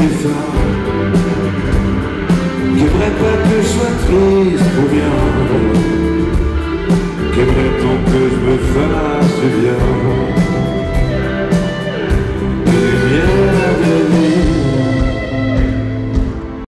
des femmes qui aimeraient pas que je sois triste ou bien, qui aimeraient tant que je me fasse du bien.